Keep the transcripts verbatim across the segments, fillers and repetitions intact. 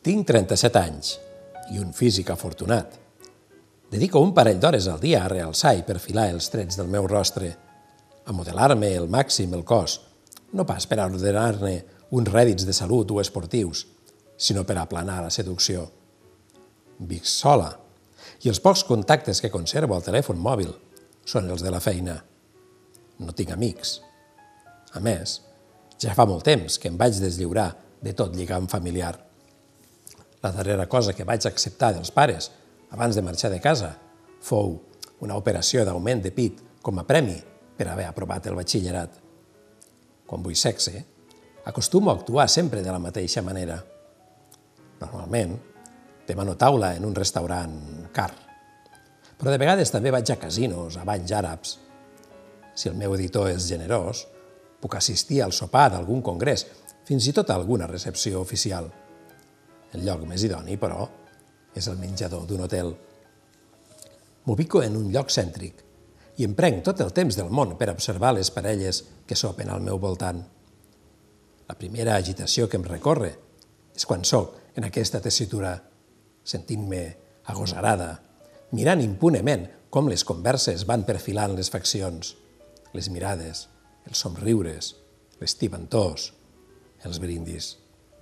Tinc trenta-set anys i un físic afortunat. Dedico un parell d'hores al dia a realçar i perfilar els trets del meu rostre, a modelar-me el màxim el cos, no pas per a ordenar-ne uns rèdits de salut o esportius, sinó per aplanar la seducció. Vic sola, i els pocs contactes que conservo al telèfon mòbil són els de la feina. No tinc amics. A més, ja fa molt temps que em vaig deslliurar de tot lligam familiar. La darrera cosa que vaig acceptar dels pares abans de marxar de casa fou una operació d'augment de pit com a premi per haver aprovat el batxillerat. Quan vull sexe, acostumo a actuar sempre de la mateixa manera. Normalment, demano taula en un restaurant car. Però de vegades també vaig a casinos, a banys àrabs. Si el meu editor és generós, puc assistir al sopar d'algun congrés, fins i tot a alguna recepció oficial. El lloc més idoni, però, és el menjador d'un hotel. M'ubico en un lloc cèntric i em prenc tot el temps del món per observar les parelles que sopen al meu voltant. La primera agitació que em recorre és quan soc en aquesta tessitura, sentint-me agosarada, mirant impunement com les converses van perfilant les faccions, les mirades, els somriures, les tibantors, els brindis.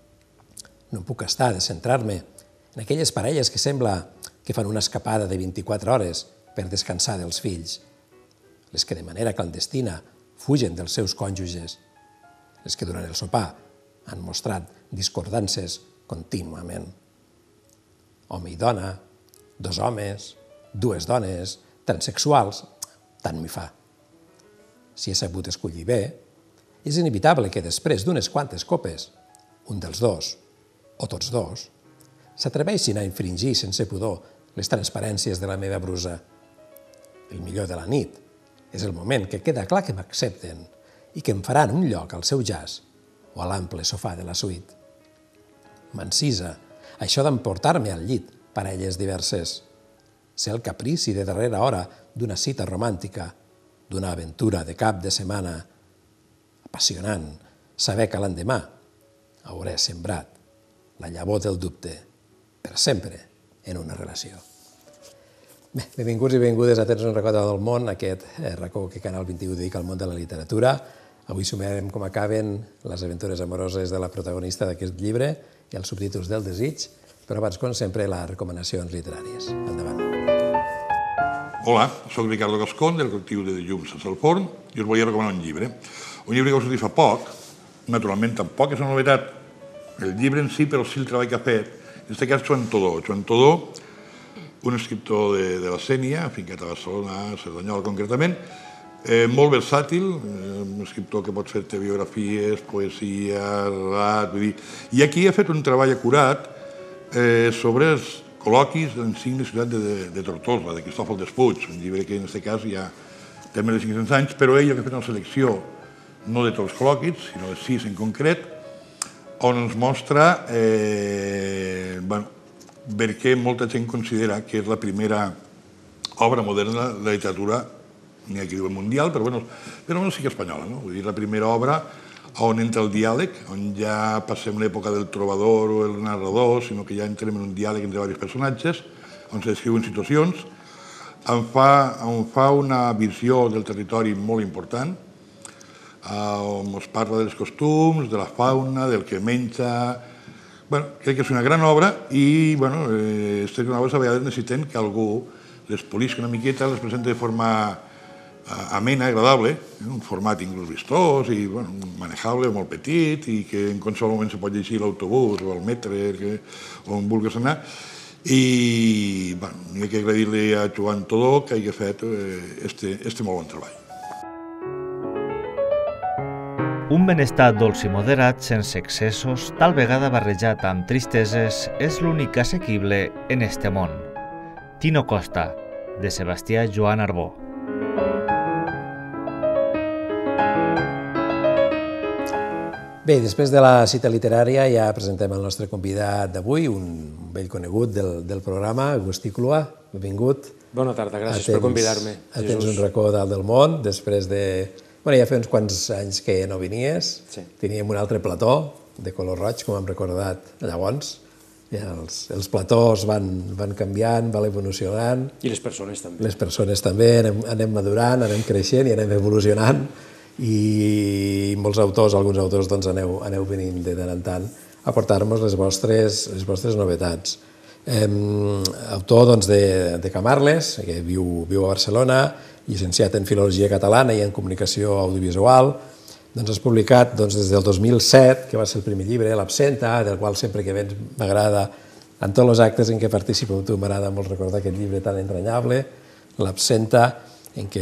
No puc estar de centrar-me en aquelles parelles que sembla que fan una escapada de vint-i-quatre hores per descansar dels fills, les que de manera clandestina fugen dels seus cònjuges, les que durant el sopar han mostrat discordances contínuament. Home i dona, dos homes, dues dones, transsexuals, tant m'hi fa. Si he sabut escollir bé, és inevitable que després d'unes quantes copes, un dels dos, o tots dos, s'atreveixin a infringir sense pudor les transparències de la meva brusa. El millor de la nit és el moment que queda clar que m'accepten i que em faran un lloc al seu jazz o a l'ample sofà de la suite. M'encisa això d'emportar-me al llit parelles diverses, ser el caprici de darrera hora d'una cita romàntica, d'una aventura de cap de setmana, apassionant saber que l'endemà hauré sembrat la llavor del dubte per sempre en una relació. Bé, benvinguts i benvingudes a Tens un racó del món, aquest racó que Canal vint-i-u dedica al món de la literatura. Avui somiarem com acaben les aventures amoroses de la protagonista d'aquest llibre i els subtítols del desig, però abans, com sempre, les recomanacions literàries. Endavant. Hola, soc Ricardo Gascón, del col·lectiu de Llums sense el forn, i us volia recomanar un llibre. Un llibre que va sortir fa poc, naturalment tampoc és una novetat el llibre en si, però sí el treball que ha fet. En aquest cas, Joan Todó. Joan Todó, un escriptor de, de la Sénia, afincat a Barcelona, a Cerdanyola concretament, eh, molt versàtil, eh, un escriptor que pot fer-te biografies, poesia, relat, vull dir... I aquí ha fet un treball acurat eh, sobre els col·loquis de l'insigne ciutat de, de, de Tortosa, de Cristòfol Despuig, un llibre que en aquest cas ja té més de cinc-cents anys, però ell ha fet una selecció no de tots els col·loquis, sinó de sis en concret, on ens mostra eh, bueno, per què molta gent considera que és la primera obra moderna de la literatura, n'hi ha qui diuen mundial, però, bueno, però no sí que espanyola, no? Vull dir, la primera obra on entra el diàleg, on ja passem l'època del trobador o el narrador, sinó que ja entrem en un diàleg entre diversos personatges, on se descriuen situacions, on fa, on fa una visió del territori molt important, on es parla dels costums, de la fauna, del que menja... Bueno, crec que és una gran obra i, bueno, aquestes grans obres a vegades necessiten que algú les polisca una miqueta, les presenta de forma amena, agradable, un format inclús vistós i, bueno, manejable, molt petit i que en qualsevol moment se pot llegir l'autobús o el metre o on vulguis anar. I, bueno, n'hi ha que agrair-li a Joan Todó que hagi fet este molt bon treball. Un benestar dolç i moderat, sense excessos, tal vegada barrejat amb tristeses, és l'únic assequible en este món. Tino Costa, de Sebastià Joan Arbó. Bé, després de la cita literària ja presentem el nostre convidat d'avui, un vell conegut del, del programa, Agustí Clua. Benvingut. Bona tarda, gràcies per convidar-me. A Tens un racó dalt del món, després de... Bueno, ja fa uns quants anys que no vinies, teníem un altre plató de color roig, com hem recordat llavors, Els platós van canviant, van evolucionant. I les persones també. Les persones també, anem madurant, anem creixent i anem evolucionant, i molts autors, alguns autors, aneu venint de tant en tant a portar-nos les vostres novetats. Autor de Camarles, que viu a Barcelona, llicenciat en Filologia Catalana i en Comunicació Audiovisual. Has publicat des del dos mil set, que va ser el primer llibre, L'Absenta, del qual sempre que vens m'agrada, en tots els actes en què participo amb tu m'agrada molt recordar aquest llibre tan entranyable, L'Absenta, en què,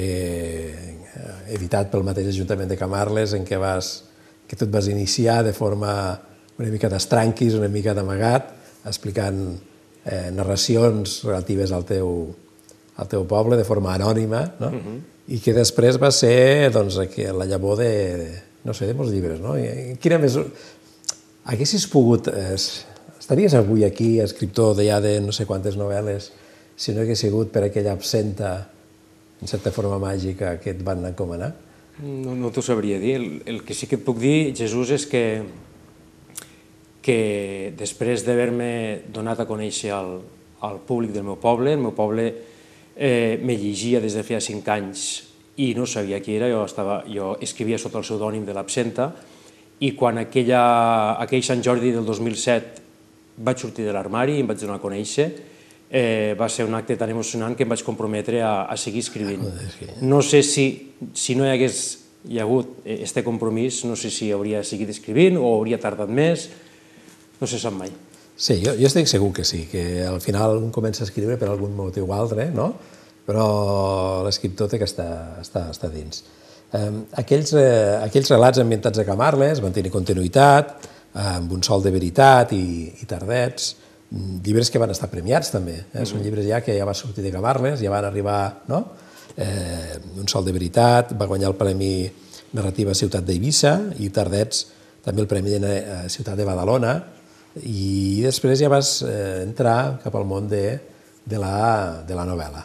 editat pel mateix Ajuntament de Camarles, en què tu et vas iniciar de forma una mica d'estranquis, una mica d'amagat, explicant narracions relatives al teu poble de forma anònima, i que després va ser la llavor de, no sé, de molts llibres. Quina més... Haguessis pogut... Estaries avui aquí, escriptor ja de no sé quantes novel·les, si no hagués sigut per aquella absenta, en certa forma màgica, que et van encomanar? No t'ho sabria dir. El que sí que et puc dir, Jesús, és que que després d'haver-me donat a conèixer al públic del meu poble, el meu poble me llegia des de feia cinc anys i no sabia qui era, jo escrivia sota el pseudònim de l'Absenta, i quan aquell Sant Jordi del dos mil set vaig sortir de l'armari i em vaig donar a conèixer, va ser un acte tan emocionant que em vaig comprometre a seguir escrivint. No sé si no hi hagués hagut aquest compromís, no sé si hauria seguit escrivint o hauria tardat més, no se sap mai. Sí, jo estic segur que sí, que al final un comença a escriure per algun motiu o altre, no? Però l'escriptor té que estar dins. Aquells relats ambientats a Camarles van tenir continuïtat, amb Un sol de veritat i Tardets, llibres que van estar premiats també. Són llibres ja que ja va sortir de Camarles, ja van arribar, no? Un sol de veritat va guanyar el Premi Narrativa Ciutat d'Eivissa i Tardets també el Premi de Ciutat de Badalona, i després ja vas entrar cap al món de la novel·la.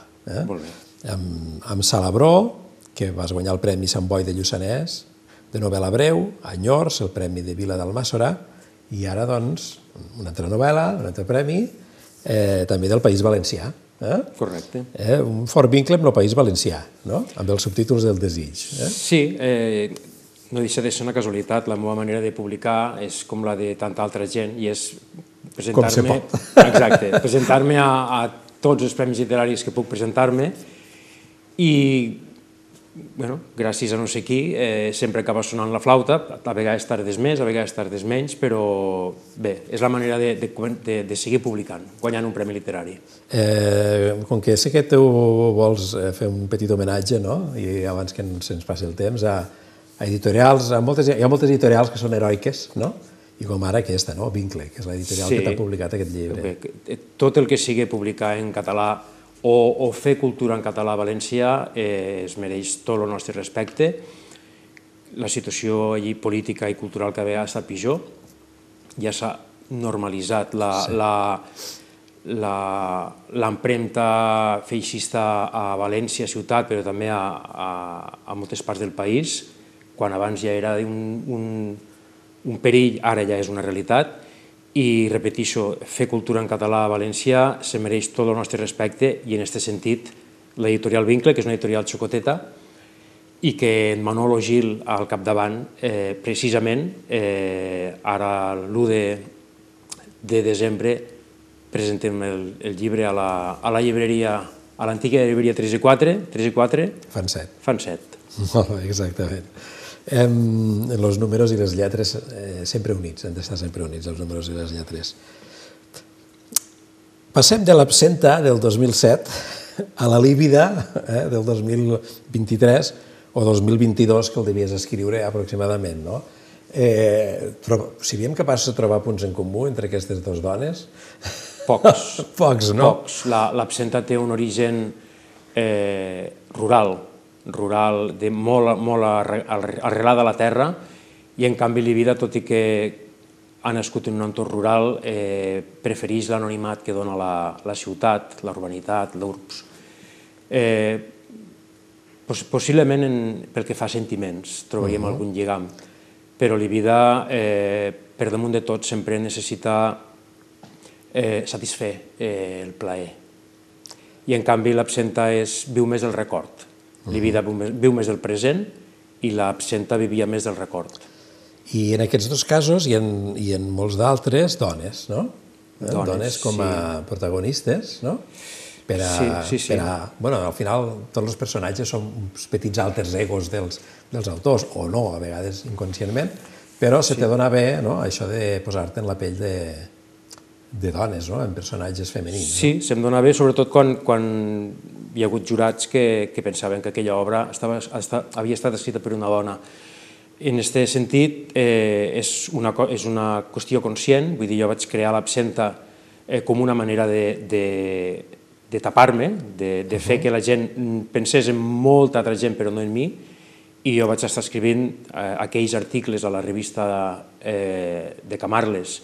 Amb Salabró, que vas guanyar el Premi Sant Boi de Lluçanès, de novel·la breu, a Nyors, el Premi de Vila d'Almàssora, i ara, doncs, una altra novel·la, un altre premi, també del País Valencià. Correcte. Un fort vincle amb el País Valencià, no? Amb els subtítols del desig. Sí, no deixa de ser una casualitat. La meva manera de publicar és com la de tanta altra gent i és presentar-me... Exacte, presentar-me a tots els premis literaris que puc presentar-me i, bueno, gràcies a no sé qui, sempre acaba sonant la flauta, a vegades tardes més, a vegades tardes menys, però bé, és la manera de seguir publicant, guanyant un premi literari. Com que sé que tu vols fer un petit homenatge, no?, i abans que se'ns passi el temps, a editorials, hi ha moltes editorials que són heroiques, no?, i com ara aquesta, no?, Vincle, que és l'editorial que t'ha publicat aquest llibre. Tot el que sigui publicar en català o fer cultura en català a València es mereix tot el nostre respecte. La situació política i cultural que ha estat pitjor, ja s'ha normalitzat l'empremta feixista a València ciutat, però també a moltes parts del país. Quan abans ja era un perill, ara ja és una realitat. I, repeteixo, fer cultura en català a València se mereix tot el nostre respecte i, en aquest sentit, l'editorial Vincle, que és una editorial xocoteta, i que en Manolo Gil al capdavant, precisament, ara l'u de desembre presentem el llibre a la llibreria, a l'antiga llibreria tres i quatre, tres i quatre... Fan set. Fan set. Molt bé, exactament. Els números i les lletres sempre units, han d'estar sempre units, els números i les lletres. Passem de l'Absenta del dos mil set a la Lívida del dos mil vint-i-tres o dos mil vint-i-dos, que el devies escriure aproximadament, no? Si havíem capaços de trobar punts en comú entre aquestes dues dones... Pocs. Pocs, no? Pocs. L'Absenta té un origen rural, rural, molt arrelada a la terra, i en canvi Lívida, tot i que ha nascut en un entorn rural, prefereix l'anonimat que dona la ciutat, la urbanitat, l'urbs. Possiblement pel que fa a sentiments trobaríem algun lligam, però Lívida, per damunt de tot, sempre necessita eh, satisfer eh, el plaer. I en canvi l'absenta és, viu més el record. L'Ívida viu, més, viu més el present i l'absenta vivia més del record. I en aquests dos casos i en, i en molts d'altres, dones, no? Dones, dones com a sí. protagonistes, no? Per a, sí, sí, sí. Per a, bueno, al final tots els personatges són uns petits alters egos dels, dels autors, o no, a vegades inconscientment, però se te dona bé, no?, això de posar-te en la pell de, de dones, no?, en personatges femenins. Sí, no? se'm dona bé, sobretot quan, quan hi ha hagut jurats que, que pensaven que aquella obra estava, estava, havia estat escrita per una dona. En aquest sentit, eh, és, una, és una qüestió conscient, vull dir, jo vaig crear l'absenta eh, com una manera de, de, de tapar-me, de, de fer que la gent pensés en molta altra gent però no en mi, i jo vaig estar escrivint eh, aquells articles a la revista eh, de Camarles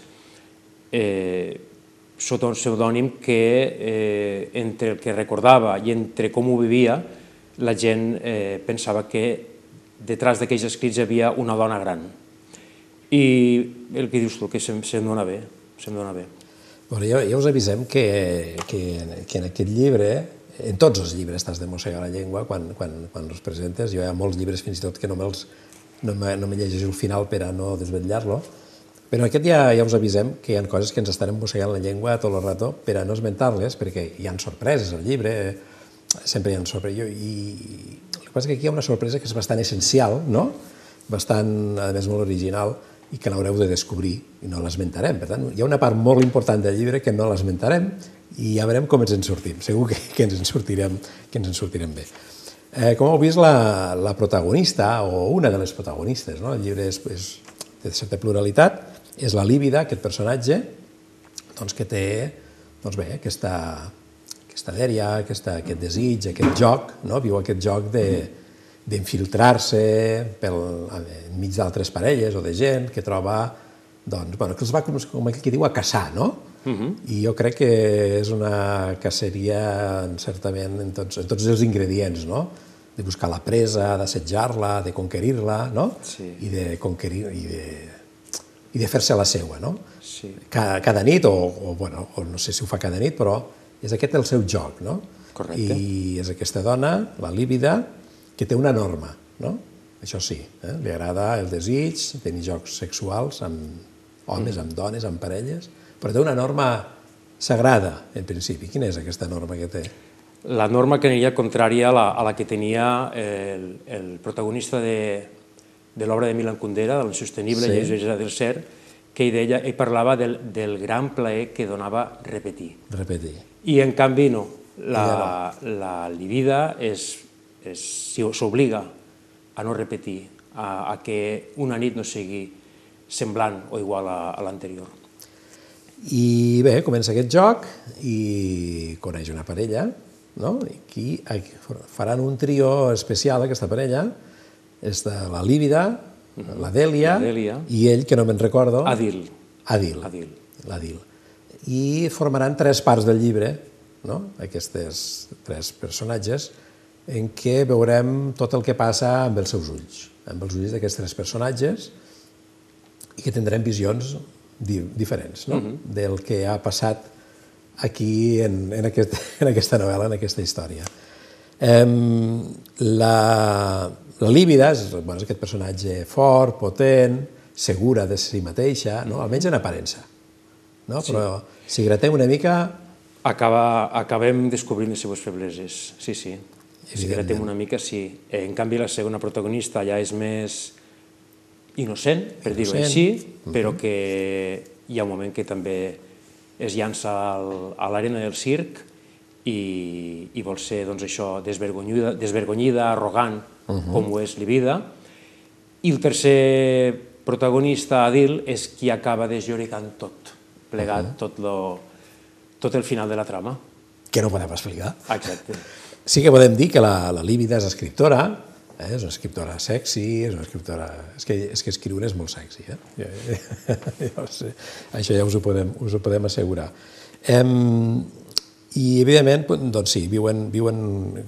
eh, sota un pseudònim que eh, entre el que recordava i entre com ho vivia la gent eh, pensava que detrás d'aquells escrits hi havia una dona gran. I el que dius tu, que se'm, se'm dona bé, se'm dona bé. Bueno, ja, ja us avisem que, que, que en aquest llibre, en tots els llibres t'has de mossegar la llengua quan, quan, quan els presentes. Jo hi ha molts llibres fins i tot que no me'ls no me, no me llegeixo el final per a no desvetllar-lo, però en aquest ja, ja us avisem que hi ha coses que ens estarem mossegant la llengua tot el rato per a no esmentar-les, perquè hi ha sorpreses al llibre, sempre hi ha sorpreses, i el que passa és que aquí hi ha una sorpresa que és bastant essencial, no?, bastant, a més, molt original, i que l'haureu de descobrir i no l'esmentarem. Per tant, hi ha una part molt important del llibre que no l'esmentarem i ja veurem com ens en sortim. Segur que, que, ens, en sortirem, que ens en sortirem bé. Eh, com heu vist, la, la protagonista, o una de les protagonistes, no? El llibre és, és de certa pluralitat, és la Lívida, aquest personatge, doncs, que té doncs bé, aquesta, aquesta dèria, aquesta, aquest desig, aquest joc, no? Viu aquest joc de d'infiltrar-se enmig d'altres parelles o de gent que troba, doncs, bueno, que els va, com, com que diu, a caçar, no? Uh-huh. I jo crec que és una caceria, certament, en tots, en tots els ingredients, no? De buscar la presa, d'assetjar-la, de conquerir-la, no? Sí. I de conquerir, i de, i de fer-se la seua, no? Sí. Cada, cada nit, o, o, bueno, o no sé si ho fa cada nit, però és aquest el seu joc, no? Correcte. I és aquesta dona, la Lívida, que té una norma, no? Això sí, eh? Li agrada el desig, tenir jocs sexuals amb homes, amb dones, amb parelles, però té una norma sagrada, en principi. Quina és aquesta norma que té? La norma que aniria contrària a la, a la que tenia el, el protagonista de, de l'obra de Milan Kundera, de l'insostenible sí. Llegenda del ser, que ell, deia, ell parlava del, del gran plaer que donava repetir. Repetir. I en canvi no. La, la Lívida és... s'obliga a no repetir, a, a que una nit no sigui semblant o igual a, a l'anterior. I bé, comença aquest joc i coneix una parella, no? I aquí faran un trio especial, aquesta parella, és de la Lívida, la Dèlia, i ell, que no me'n recordo... Adil. Adil. Adil. L'Adil. I formaran tres parts del llibre, no? Aquests tres personatges, en què veurem tot el que passa amb els seus ulls, amb els ulls d'aquests tres personatges, i que tindrem visions di diferents, no? Uh-huh. Del que ha passat aquí en, en, aquest, en aquesta novel·la, en aquesta història. Eh, la, la Lívida és, bueno, és aquest personatge fort, potent, segura de si mateixa, no? Almenys en aparença. No? Sí. Però si gratem una mica... Acaba, acabem descobrint les seves febleses, sí, sí. Si gratem una mica, sí. En canvi, la segona protagonista ja és més innocent, per dir-ho així, però que hi ha un moment que també es llança a l'arena del circ i, i vol ser, doncs, això, desvergonyida, desvergonyida arrogant, com ho és Lívida. I el tercer protagonista, Adil, és qui acaba deslloricant tot, plegat tot, lo, tot el final de la trama. Que no podem explicar. Exacte. Sí que podem dir que la, la Lívida és escriptora, eh? És una escriptora sexy, és una escriptora... És que, és que escriure és molt sexy, eh? Ja, ja, ja sé. Això ja us ho podem, us ho podem assegurar. Eh, I, evidentment, doncs sí, viuen, viuen,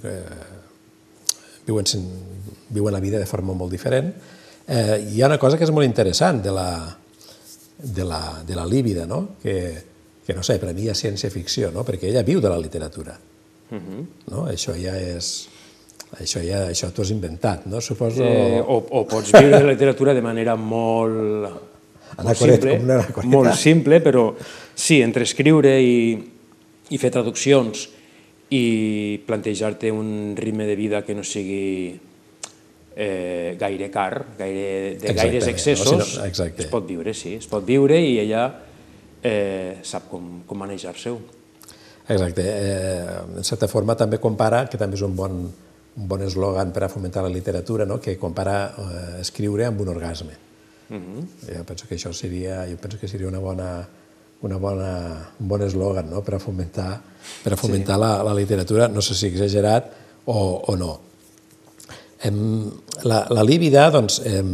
eh, viuen, viuen la vida de forma molt diferent. Eh, hi ha una cosa que és molt interessant de la, de la, de la Lívida, no? Que, que que no sé, per a mi hi ha ciència-ficció, no? Perquè ella viu de la literatura. No? Això ja és... Això ja això t'ho has inventat, no? Suposo... Eh, o, o pots viure la literatura de manera molt, molt simple, molt simple, però sí, entre escriure i, i fer traduccions i plantejar-te un ritme de vida que no sigui eh, gaire car, gaire, de gaires excessos, no, si no, es pot viure, sí, es pot viure i ella eh, sap com, com manejar-se-ho. Exacte. Eh, en certa forma també compara, que també és un bon, un bon eslògan per a fomentar la literatura, no? Que compara eh, escriure amb un orgasme. Uh-huh. Jo penso que això seria, jo penso que seria una bona, una bona, un bon eslògan, no? Per a fomentar, per a fomentar sí. la, la literatura, no sé si exagerat o, o no. Em, la, la líbida, doncs, em,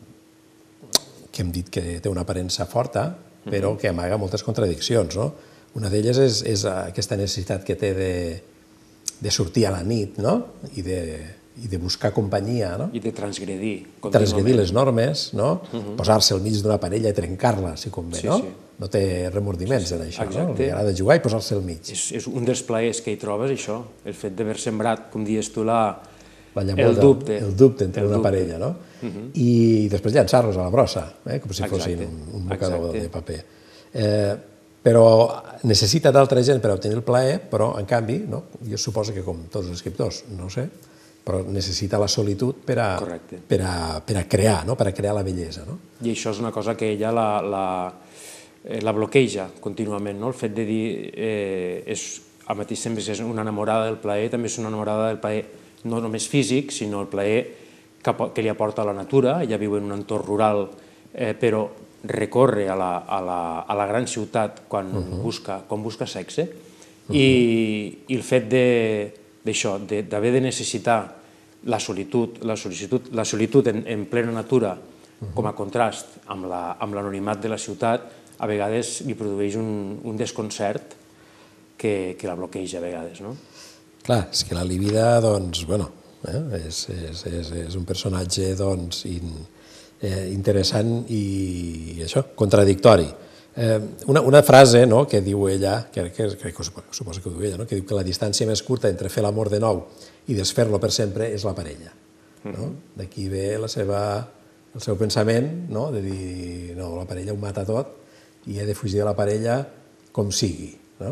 que hem dit que té una aparença forta, però uh-huh. que amaga moltes contradiccions, no? Una d'elles és, és aquesta necessitat que té de, de sortir a la nit, no? I de, i de buscar companyia, no? I de transgredir. Transgredir les normes, no? Uh-huh. Posar-se al mig d'una parella i trencar-la, si convé, sí, no? Sí. No té remordiments en això, exacte. No? Li agrada jugar i posar-se al mig. És, és un dels plaers que hi trobes, això, el fet d'haver sembrat, com dius tu, la, la llavor, el dubte. El dubte entre el una dubte. Parella, no? Uh-huh. I després llançar-los a la brossa, eh? Com si exacte. Fossin un, un mocador exacte. De paper. Eh, però necessita d'altra gent per obtenir el plaer, però, en canvi, no? Jo suposo que com tots els escriptors, no ho sé, però necessita la solitud per a, per a, per a crear, no? Per a crear la bellesa. No? I això és una cosa que ella la, la, la bloqueja contínuament, no? El fet de dir, eh, és, al mateix temps és una enamorada del plaer, també és una enamorada del plaer no només físic, sinó el plaer que, que li aporta la natura. Ella viu en un entorn rural, eh, però recorre a la, a la, a la gran ciutat quan, uh-huh. busca, quan busca sexe uh-huh. i, i el fet d'això, d'haver de necessitar la solitud, la solitud, la solitud en, en plena natura uh-huh. com a contrast amb l'anonimat de la ciutat, a vegades li produeix un, un desconcert que, que la bloqueja a vegades. No? Clar, és que la Líbida, doncs, bueno, eh, és, és, és, és un personatge, doncs, in, Eh, interessant i, i això, contradictori. Eh, una, una frase, no?, que diu ella, que, que, que, que suposo que ho diu ella, no?, que diu que la distància més curta entre fer l'amor de nou i desfer-lo per sempre és la parella. No? D'aquí ve la seva, el seu pensament, no?, de dir, no, la parella ho mata tot i he de fugir de la parella com sigui. No?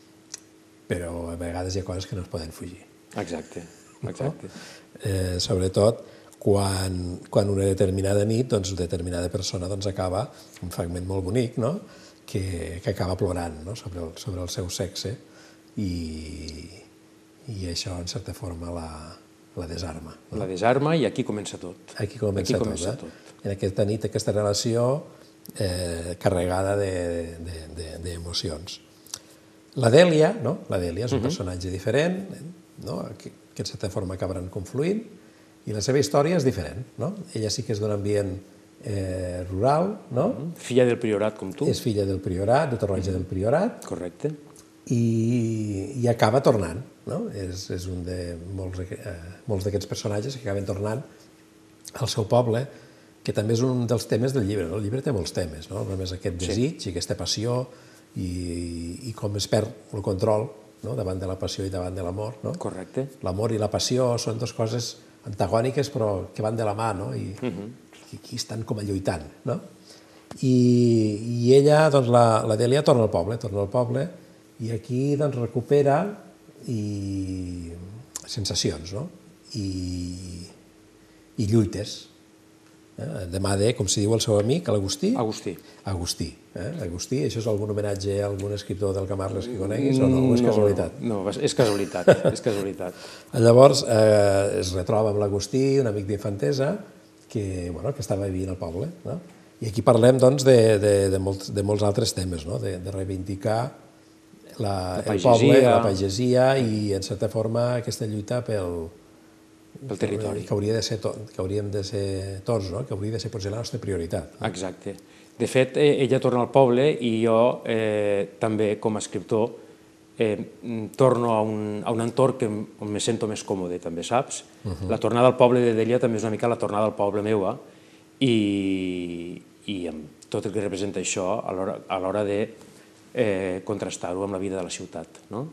Però a vegades hi ha coses que no es poden fugir. Exacte, exacte. No? Eh, sobretot Quan, quan una determinada nit, doncs, una determinada persona doncs, acaba, un fragment molt bonic, no? que, que acaba plorant, no? sobre, el, sobre el seu sexe i, i això, en certa forma, la, la desarma. No? La desarma i aquí comença tot. Aquí comença, aquí comença tot. Eh? tot. En aquesta nit, aquesta relació eh, carregada d'emocions. De, de, de, la Dèlia, no? La Dèlia és un uh-huh. personatge diferent, no? que, que en certa forma acabaran confluint, i la seva història és diferent, no? Ella sí que és d'un ambient eh, rural, no? Filla del priorat, com tu. És filla del priorat, de Torroja del Priorat. Correcte. I, i acaba tornant, no? És, és un de molts, eh, molts d'aquests personatges que acaben tornant al seu poble, que també és un dels temes del llibre, no? El llibre té molts temes, no? Només aquest desig sí. i aquesta passió i, i com es perd el control, no? Davant de la passió i davant de l'amor, no? Correcte. L'amor i la passió són dues coses antagòniques però que van de la mà, no? I uh-huh. aquí estan com a lluitant, no? I, i ella, doncs la, la Dèlia torna al poble, torna al poble i aquí doncs recupera i sensacions, no? I, i lluites. Eh? Demà de, com si diu el seu amic, l'Agustí. Agustí. Agustí. Eh? Agustí, això és algun homenatge a algun escriptor del Camarles que coneguis o no? O és casualitat? No, no, és casualitat, és casualitat. Llavors eh, es retroba amb l'Agustí, un amic d'infantesa, que, bueno, que estava vivint al poble. No? I aquí parlem doncs, de, de, de, molts, de molts altres temes, no? de, de reivindicar la, la el poble, la pagesia i, en certa forma, aquesta lluita pel, pel territori. Que, hauria de ser to, que hauríem de ser tots, no? Que hauria de ser potser la nostra prioritat. No? Exacte. De fet, eh, ella torna al poble i jo eh, també, com a escriptor, eh, torno a un, a un entorn que, on me sento més còmode, també, saps? Uh-huh. La tornada al poble de Dèlia també és una mica la tornada al poble meua i, i amb tot el que representa això a l'hora de eh, contrastar-ho amb la vida de la ciutat. No?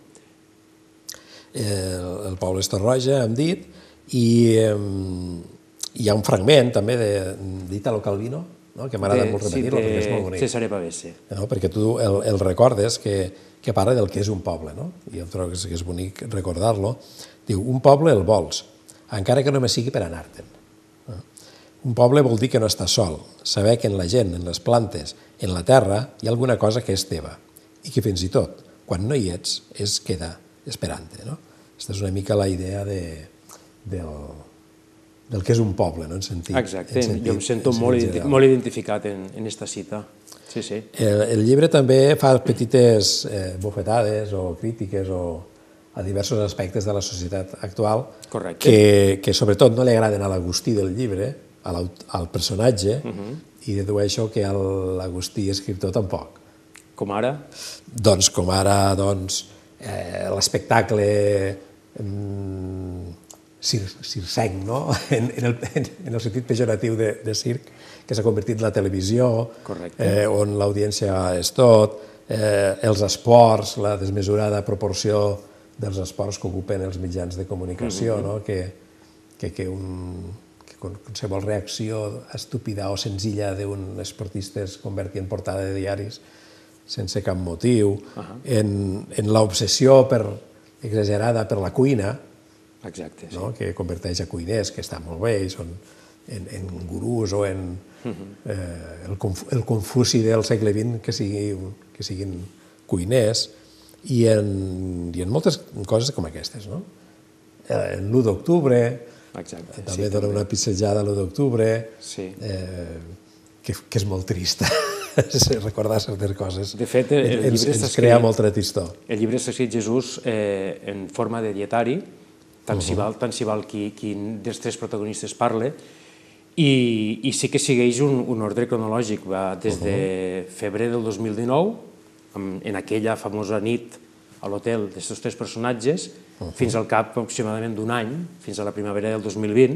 El, el poble és Torroja, hem dit, i eh, hi ha un fragment també d'Italo Calvino, no? que m'agrada molt repetir-lo, perquè és molt bonic. Cesare Pavese. No? Perquè tu el, el recordes que, que parla del que és un poble, no? I jo trobo que és bonic recordar-lo. Diu, un poble el vols, encara que només sigui per anar-te'n. Un poble vol dir que no estàs sol, saber que en la gent, en les plantes, en la terra, hi ha alguna cosa que és teva i que fins i tot, quan no hi ets, es queda esperant-te. No? Aquesta és una mica la idea de, del, del que és un poble, no? en sentit. Exacte, en sentit, jo em sento molt, molt identificat en, en esta cita. Sí, sí. El, el llibre també fa petites eh, bufetades o crítiques o a diversos aspectes de la societat actual que, que sobretot no li agraden a l'Agustí del llibre, al personatge, uh-huh. i dedueixo que a l'Agustí escriptor tampoc. Com ara? Doncs com ara doncs, eh, l'espectacle mm, cir circenc, no? en, en, el, en el sentit pejoratiu de, de circ, que s'ha convertit en la televisió, eh, on l'audiència és tot, eh, els esports, la desmesurada proporció dels esports que ocupen els mitjans de comunicació, uh-huh. no? que, que, que un... qualsevol reacció estúpida o senzilla d'un esportista es converti en portada de diaris sense cap motiu, uh-huh. en, en l'obsessió per, exagerada per la cuina, exacte, sí. no? que converteix a cuiners, que està molt bé, i són en, en gurús o en uh-huh. eh, el, el Confuci del segle vint que, sigui, que siguin cuiners, i en, i en moltes coses com aquestes. No? En l'u d'octubre, exacte, també sí, dona també. una pissejada a l'u d'octubre, sí. eh, que, que és molt trista recordar certes coses. De fet, el, el ens, llibre ens escrit, crea molta tristor. El llibre està escrit Jesús eh, en forma de dietari, tant uh-huh. s'hi val, tant s'hi val qui, qui dels tres protagonistes parle, i, i sí que segueix un, un ordre cronològic. Va des de uh-huh. febrer del dos mil dinou, en, en aquella famosa nit a l'hotel d'aquests tres personatges, uh-huh. fins al cap aproximadament d'un any, fins a la primavera del dos mil vint,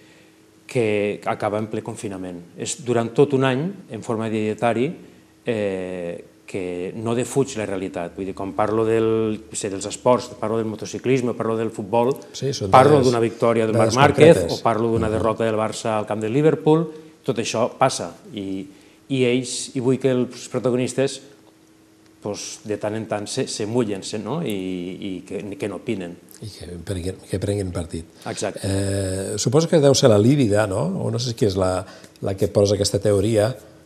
que acaba en ple confinament. És durant tot un any, en forma de dietari, eh, que no defuig la realitat. Vull dir, quan parlo del, sé, dels esports, parlo del motociclisme, parlo del futbol, sí, parlo d'una victòria del Marc Márquez, o parlo d'una derrota del Barça al camp del Liverpool, tot això passa. I, i ells, i vull que els protagonistes pues, de tant en tant se, se mullen no? I, i que, que no opinen. I que prenguin, que prenguin partit. Exacte. Eh, suposo que deu ser la lívida, no? O no sé qui és la, la que posa aquesta teoria,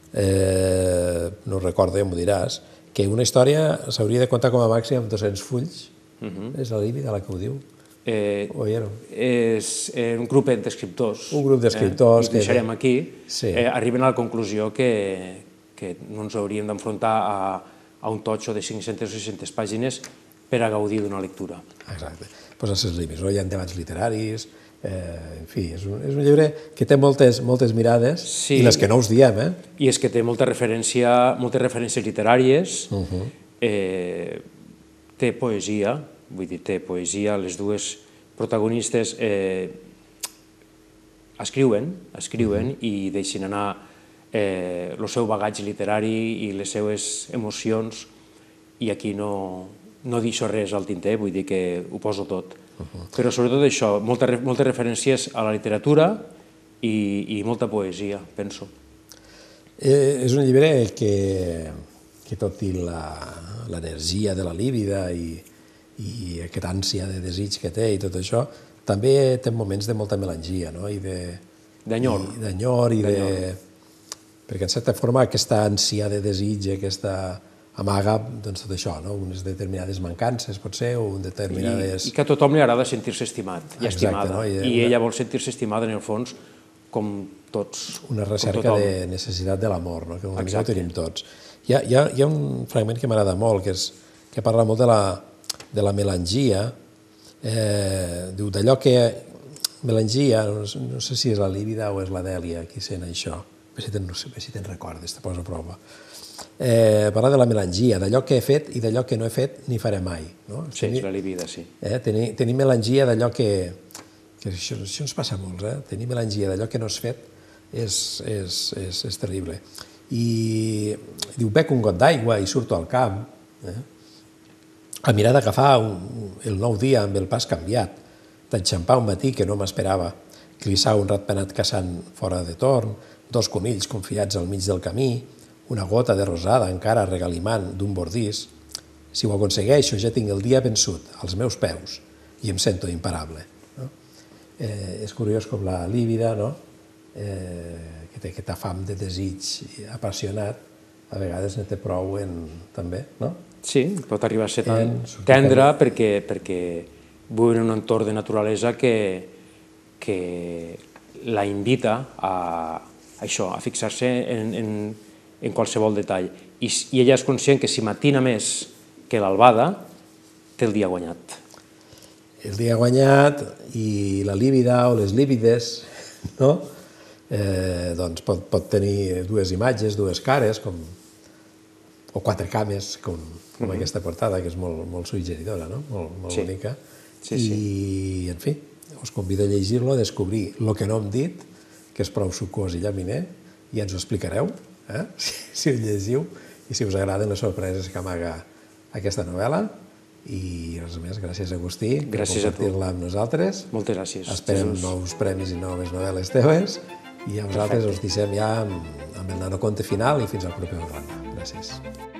eh, no ho recordo, ja m'ho diràs, que una història s'hauria de contar com a màxim amb dos-cents fulls. Uh-huh. És la lívida la que ho diu? Eh, o era? És un grup d'escriptors. Un grup d'escriptors. Eh, que deixarem aquí. Sí. Eh, arriben a la conclusió que, que no ens hauríem d'enfrontar a a un totxo de cinc-centes o sis-centes pàgines per a gaudir d'una lectura. Exacte. Pues els límits, no? Hi ha debats literaris, eh, en fi, és un, és un llibre que té moltes, moltes mirades, sí, i les que no us diem, eh? I és que té molta referència, moltes referències literàries, uh-huh. eh, té poesia, vull dir, té poesia, les dues protagonistes eh, escriuen, escriuen uh-huh. i deixen anar eh, el seu bagatge literari i les seues emocions, i aquí no, no deixo res al tinter, vull dir que ho poso tot. Uh-huh. Però sobretot això, moltes, moltes referències a la literatura i, i molta poesia, penso. Eh, és un llibre que, que tot i l'energia de la lívida i, i aquesta ànsia de desig que té i tot això, també té moments de molta melangia, no? I de... D'enyor. I d'enyor, i de... Perquè, en certa forma, aquesta ànsia de desig, aquesta amaga, doncs, tot això, no? Unes determinades mancances, potser, o un determinades... I, i que a tothom li agrada sentir-se estimat i Exacte, estimada. No? I, I ella vol sentir-se estimada, en el fons, com tots. Una recerca de necessitat de l'amor, no? Que una mica ho tenim tots. Hi ha, hi ha, hi ha un fragment que m'agrada molt, que, és, que parla molt de la, de la melangia, eh, diu, d'allò que... Melangia, no, no sé si és la lívida o és la Dèlia qui sent això. A veure si te'n, no si te recordes, te poso a prova. Eh, parla de la melangia, d'allò que he fet i d'allò que no he fet ni faré mai. No? Sí, és la lívida, sí. Eh, tenir, tenir melangia d'allò que... que això, això ens passa a molts, eh? Tenir melangia d'allò que no has fet és, és, és, és terrible. I diu, bec un got d'aigua i surto al camp, Eh? A mirar d'agafar el nou dia amb el pas canviat, d'enxampar un matí que no m'esperava, clissar un ratpenat caçant fora de torn, dos conills confiats al mig del camí, una gota de rosada encara regalimant d'un bordís. Si ho aconsegueixo ja tinc el dia vençut als meus peus i em sento imparable. No? Eh, és curiós com la lívida, no? eh, que té aquesta fam de desig apassionat, a vegades ne té prou en, també, no? Sí, pot arribar a ser tan tendra perquè, perquè viu en un entorn de naturalesa que, que la invita a, a això, a fixar-se en, en, en qualsevol detall. I, I ella és conscient que si matina més que l'albada, té el dia guanyat. El dia guanyat i la lívida o les lívides, no? Eh, doncs pot, pot tenir dues imatges, dues cares, com, o quatre cames, com, com mm-hmm. aquesta portada, que és molt, molt suggeridora, no? Molt, molt sí. bonica. Sí, sí. I, en fi, us convido a llegir-lo, a descobrir el que no hem dit, que és prou sucós i llaminer, i ens ho explicareu, eh? si, si ho llegiu, i si us agraden les sorpreses que amaga aquesta novel·la. I res més, gràcies Agustí per compartir-la amb nosaltres. Moltes gràcies. Esperem Jesús. Nous premis i noves novel·les teves, i a vosaltres us deixem ja amb, amb el nanoconte final i fins al proper programa. Gràcies.